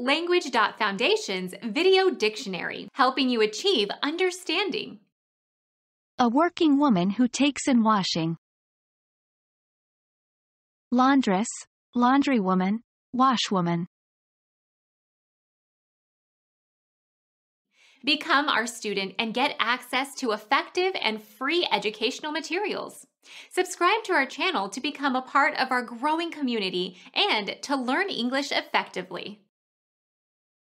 Language.Foundation's Video Dictionary, helping you achieve understanding. A working woman who takes in washing. Laundress, laundrywoman, washwoman. Become our student and get access to effective and free educational materials. Subscribe to our channel to become a part of our growing community and to learn English effectively.